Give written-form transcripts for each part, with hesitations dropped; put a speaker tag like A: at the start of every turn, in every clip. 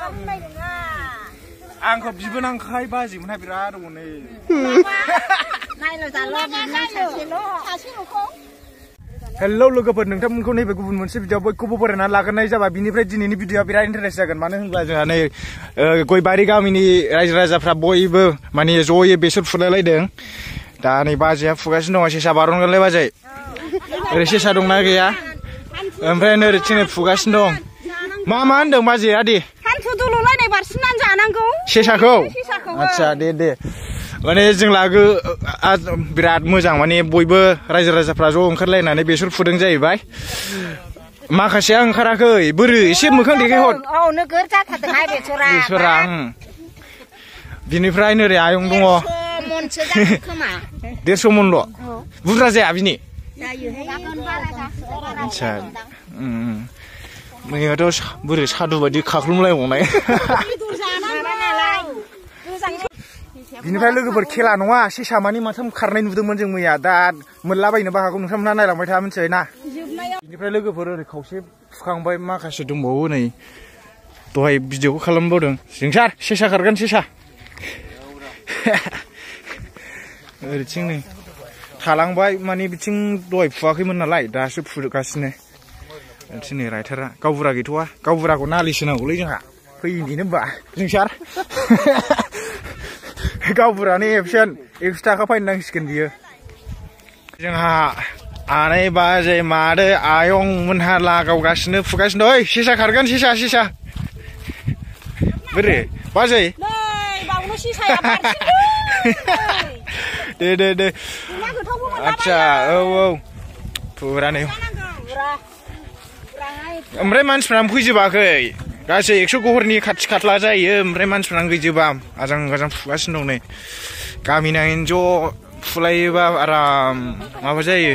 A: आंखौ बिबोनांखाय बाजिमोनहा बिराद दङनै
B: नायलो जालो सासेल'खौ
A: हेलौ लोगोफोर नोंथांमोनखौ नैबे गुबुन मोनसे भिडिअ बयखौबो बरायनानै लाग्रोनाय जाबाय बिनिफ्राय दिनैनि भिडिअआ बिराद इन्टारेस्ट जागोन मानो होनब्ला जोंहा नै गयबारि गामिनि रायजो राजाफ्रा बयबो माने जयै बेसर फुलायलायदों दा नै बाजैया फुगासिनो दङ सेसा बारनगोनलै बाजै ओरै सेसा दंना गैया ओमफ्राय ओरैथिं फुगासिनो दं मा होनदों बाजैया दे
B: हान्थु दुलुलायनाय बारसिननानै जानांगौ
A: सेसाखौ आच्छा दे माने जों लागो बिराद मोजां माने बयबो रायजो राजाफ्रा ज' ओंखारलायनानै बेसर फुदों जाहैबाय माखासेया ओंखाराखै बोरै एसे मोखां देखायहर
B: औ नोगोर जाथारदोंहाय बेसरा
A: बिनिफ्राय नोरै आयं दङ
B: मनसो जागोन खोमा
A: 150 मनल' बुरजा जाया बिनि
B: आच्छा
A: मैयाथ' बोरै सादु बायदि खाख्लुमलायबावनाय बिनिफ्राय लोगोफोर खेला नङा सेसा मानि माथाम खारनाय नुदोंमोन जों मैया दा मोनलाबायनोबो हागौ नोंथांमोनहा नायलांबाय था मिथिबाय ना बिनिफ्राय लोगोफोर ओरै खावसे फुखांबाय माखासे दंबावो नै दहाय भिडिअखौ खालामबावदों जोंसार सेसा खारगोन सेसा ओरैथिं नै थालांबाय माने बिथिं दहाय फुवाखैमोन नालाय दासो फुगासिनो ओरैथिं नै रायथारा गावबुरा गैथ'वा गावबुराखौ नालिस होनांगौलै जोंहा फैयिनिनो होनबा जोंसार गावबुरानि एबसेन्ट 100 थाखा फाइन नांसिगोन बियो जोंहा आनै बाजै मादै आयं मोनहा लागावगासिनो फुगासिनो ओइ सेसा खारगोन सेसा बोरै बाजै दे आच्छा औ फुरा नै ओमफ्राय मानसिफ्रानो फैजोबाखै गासै 100 गहरनि खाथि खाथला जायो ओमफ्राय मानसिफ्रानो गैजोबा आजां फुगासिनो दं नै गामि नाङैनो ज' फुलायोबा आराम माबा जायो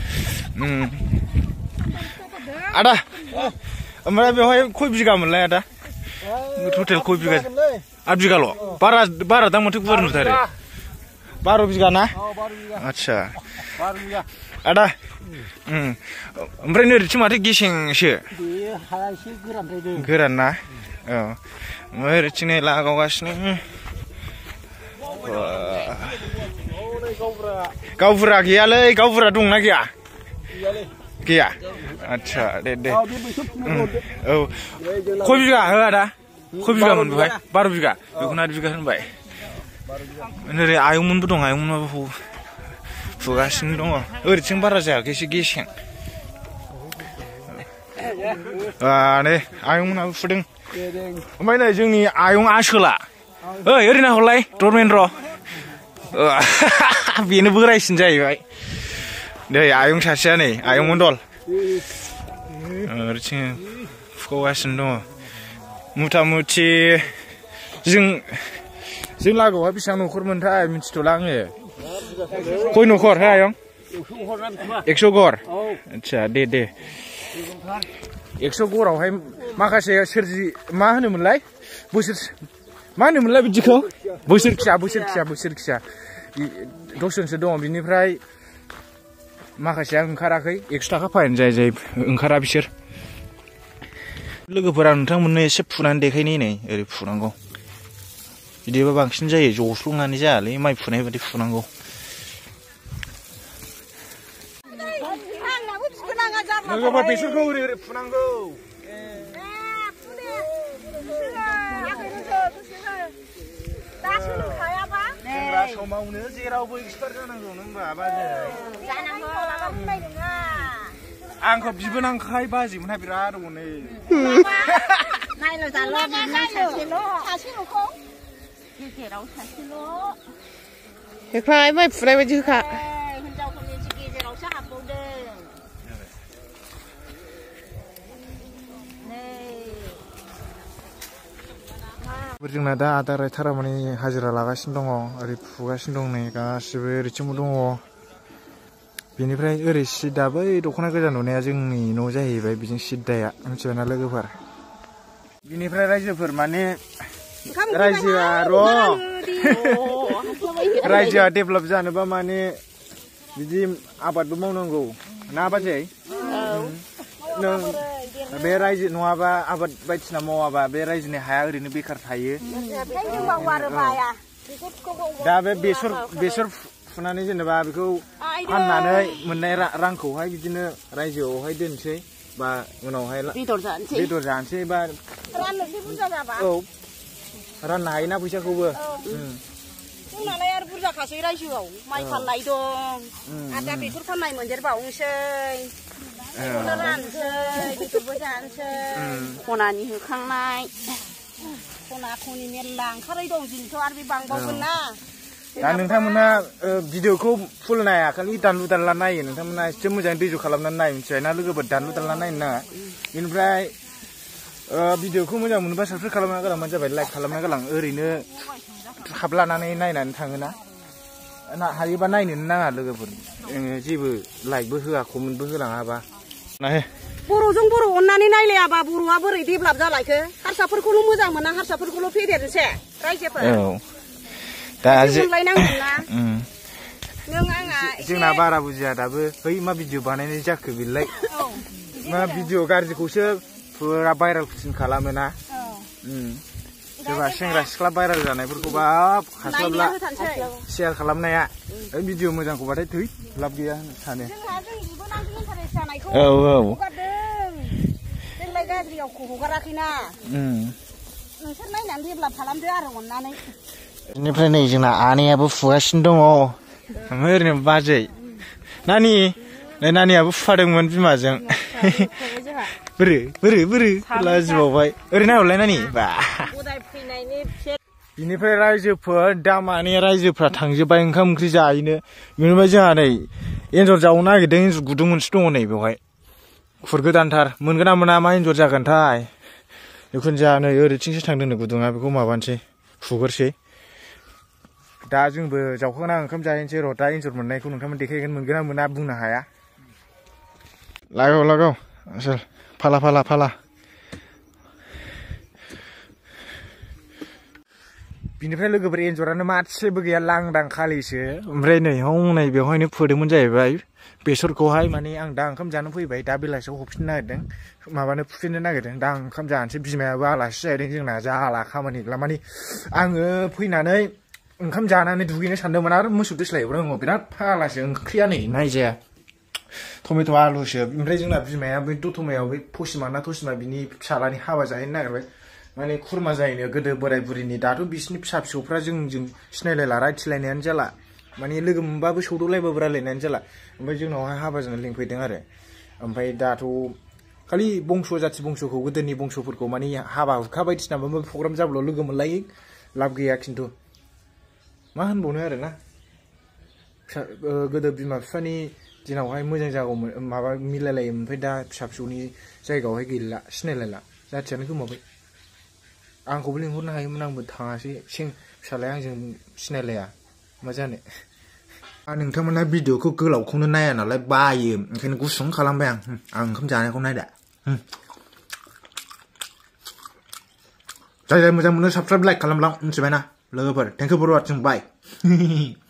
A: आदा ओमफ्राय बेवहाय खय बिगामोनलाय आदा टटेल खय बिगा 8 बिगाल' बारा दां माथो गुवार नुथारो 12 बिगा ना आच्छा आदा ओमफ्राय नोरैथिं माथो गेसेंसो गोरान ना औ ओरैथिं नै लागावगासिनो गावबुरा गैयालै गावबुरा दंना गैया आच्छा दे औ खय बिगा हो आदा खय बिगामोन बेवहाय 12 बिगा बेखौनो 8 बिगा होनबाय ओरै आयंमोनबो दं आयंमोनाबो फुगासिनो दङ ओरैथिं बारा जायाखै एसे गेसें नै आयंमोनाबो फुदों ओमफ्राय नै जोंनि आयं आसोला ओइ ओरै नाहरलाय धर्मेन्द्र बेनो बोरायसिन जाहैबाय नै आयं सासेया नै आयं मण्डल ओरैथिं फुगासिनो दङ मुथा मुथि जों लागोआवहाय बेसेबां न'खरमोनथाय मिथिथ'ला आङो खय न'खर हो आयं 100 घर आच्छा दे 100 घरावहाय माखासे सोरजि मा होनोमोनलाय मा होनोमोनलाय बिदिखौ बोसोर खिया 10 जनसो दङ बिनिफ्राय माखासेया ओंखाराखै 100 थाखा फाइन जाय ओंखारा बिसोर लोगोफोरा नोंथांमोननो एसे फुनानै देखायनि नै ओरै फुनांगौ बिदिबा बांसिन जायो ज'स्लुंनानै जायालै माइ फुनाय बायदि फुनांगौ लोगोफोर बेसरखौ ओरै फुनांगौ सेंग्रा समावनो जेरावबो एक्सपार्ट जानांगौ नों होनबा बाजै आंखौ बिबोनांखाय बाजिमोनहा बिराद दङनै
B: नायलो जालो सासेल'खौ गेजेराव सासेल'
C: हेख्लाय माइ फुनाय बायदि होखा
B: हिनजावफोरनि गेजेरावसो हाबबावदों
A: जोंना दा आदा रायथारा माने हाजिरा लागासिनो दङ ओरै फुगासिनो दं नै गासिबो ओरैथिंबो दङ बेनिफ्राय ओरै सिदा बै दख'ना गोजा नुनाया जोंनि न' जाहैबाय बिजों सिद्दाया मिथिबायना लोगोफोर बिनिफ्राय रायजोफोर माने रायजोआ डेभेलप जानोबा माने बिदि आबादबो मावनांगौ ना बाजै बे रायजो नङाबा आबाद बायदिसिना मावाबा बे रायजोनि हाया ओरैनो बेकार थायो दा बे बेसर फुनानै जेनेबा बेखौ फाननानै मोननाय रांखौहाय बिदिनो रायजोआवहाय दोनसै बा उनावहाय बेदर जानोसै बा औ राननो हायोना फैसाखौबो
B: जोंनालाय आरो बुरजाखासै रायजोआव माइ फाननाय दं आरो दा बेसर फाननाय मोनदेरबावनोसै बेखौनो रानसै बेदरबो जानोसै खनानि होखांनाय खना खनि मेरला ओंखारै दं दिनैथ' आरो बे बांबावगोन ना
A: दा नोंथांमोना भिडिअखौ फुल नाया खालि दानलु दानला नायो नोंथांमोना एसे मोजाङै दैज' खालामनानै नाय मिथिबाय ना लोगोफोर दानलु दानला नायनो नाङा बेनिफ्राय भिडिअखौ मोजां मोनोबा साबस्क्राइब खालामना गालांबानो जाबाय लाइक खालामना गालां ओरैनो हाब लानानै नायनानै थाङोना हायोबा नायनोनो नाङा लोगोफोर जेबो लाइकबो होआ कमेन्टबो होलाङाबा
B: बर'जों बर' अननानै नायलायाबा बर'आ बोरै डेभेलप जालायखो हारसाफोरखौल' मोजां मोना हारसाफोरखौल' फेदेरनोसै रायजोफोर दा
A: जोंना बारा बुजिया दाबो बै मा भिडिअ बानायनाय जाखो बेलाय मा भिडिअ गाज्रिखौसो फुरा भाइरेलसिन खालामोना सोरबा सेंग्रा सिख्ला भाइरेल जानायफोरखौ बाब हास्लाबला शेयार खालामनाया भिडिअ मोजांखौबाथाय थै लाब गैया सानो औ
B: जोंलाय गाज्रियाव हगाराखैना नोंसोर नायनानै डेभेलप खालामदो आरो अननानै
A: बेनिफ्राय नै जोंना आनैयाबो फुगासिनो दङ ओरैनो बाजै नानियाबो फुफादोंमोन बिमाजों बोरै लाजिबावबाय ओरै नाहरलाय नानि बा बिनिफ्राय रायजोफोर दा माने रायजोफ्रा थांजोब्बाय ओंखाम ओंख्रि जाहैनो बेनिफ्राय जोंहा नै एन्जर जावनो नागिरदों एन्जर गुदुं मोनसे दङ नै बेवहाय खुरगोदानथार मोनगोन ना मोना मा एन्जर जागोनथाय जिखुनु जाया नै ओरैथिंसो थांदों नो गुदुङा बेखौ माबानोसै फुगोरसै दा जोंबो जावखांना ओंखाम जाहैनोसै र' दा एन्जर मोननायखौ नोंथांमोन देखायगोन मोनगोन ना मोना बुंनो हाया लागाव आसोल फाला बिनिफ्राय लोगोफोर एन्जरानो मासेबो गैया लांदां खालिसो ओमफ्राय नै हनै बेवहायनो फोदोंमोन जाहैबाय बेसरखौहाय माने आं दा ओंखाम जानो फैबाय दा बेलासियाव हफिननो नागिरदों माबानो फुफिननो नागिरदों दा ओंखाम जानोसै बिमायाबो आलासि जाहैदों जोंना जाला खामानि गैला माने आङो फैनानै ओंखाम जानानै दुगैनो सानदोंमोन आरो मोसौ दोस्लायबो दङ बिराद फालासो ओंख्रिया नै नायजाया टमेट' आलुसो ओमफ्राय जोंना बिमाया बै दतमायाव बै थसिमा बिनि फिसालानि हाबा जाहैनो नागिरबाय माने खुरमा जाहैनो गोदो बोराय बुरिनि दाथ' बिसिनि फिसा फिसौफ्रा जोंजों सिनायलायला रायथिलायनायानो जाला माने लोगो मोनबाबो सौदावलायबाबो रायलायनायानो जाला ओमफ्राय जोंनावहाय हाबा जानो लिंफैदों आरो ओमफ्राय दाथ' खालि बंस' जाथि बंस'खौ गोदोनि बंस'फोरखौ माने हाबा हुखा बायदिसिना माबा प्रग्राम जाब्ला लोगो मोनलायो लाब गैया खिन्थु मा होनबावनो आरोना गोदो बिमा बिफानि दिनावहाय मोजां जागौमोन माबा मिलायलायोमोन ओमफ्राय दा फिसा फिसौनि जायगायावहाय गैला सिनायलायला जाथियानो गोमाबाय आंखौबो लिंहरनो हायोमोन आंबो थाङासै फिसालाया आंजों सिनायलाया मा जानो नोंथांमोना भिडिअखौ गोलावखौनो नाया नालाय बायो ओंखायनो गुसुं खालामबाय आं ओंखाम जानायखौ नायदा जाय मोजां मोनो साबस्क्राइब लाइक खालामलां मिथिबायना लोगोफोर thank you for watching bye